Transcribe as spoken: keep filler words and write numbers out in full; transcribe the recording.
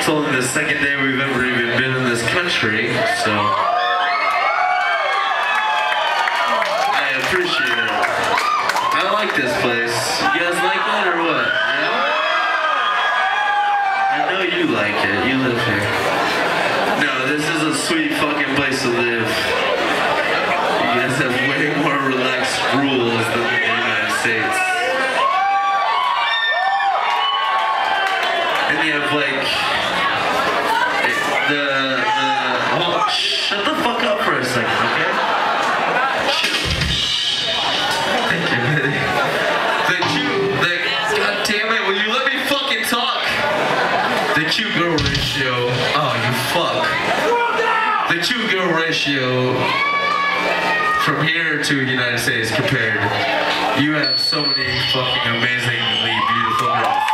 It's only the second day we've ever even been in this country, so I appreciate it. I like this place. You guys like it or what? Yeah? I know you like it. You live here. No, this is a sweet fucking place to live. You guys have way more relaxed rules than the United States. And you have like the the oh, shut the fuck up for a second, okay? Shut. Thank you, Betty. The cute, the god damn it, will you let me fucking talk? The cute girl ratio. Oh, you fuck. The cute girl ratio from here to the United States compared. You have so many fucking amazingly beautiful girls.